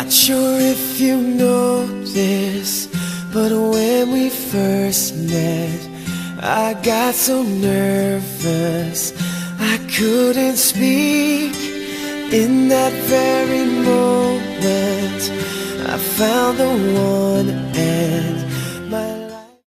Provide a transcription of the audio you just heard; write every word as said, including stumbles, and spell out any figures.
Not sure if you know this, but when we first met, I got so nervous I couldn't speak. In that very moment, I found the one